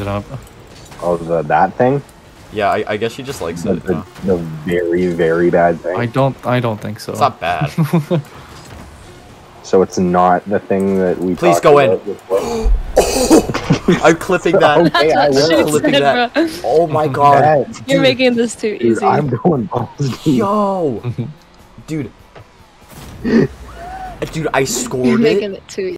it up. Oh, that thing? Yeah, I guess she just likes it. The very, very bad thing. I don't think so. It's not bad. So it's not the thing that we Please talked go in. about before? I'm clipping that. Okay, I That's will. what she Clipping said, that. bro. Oh my god. Yes, You're dude. making this too Dude, easy. I'm going balls deep. Yo! Dude. Dude, I You're scored it. making it too easy.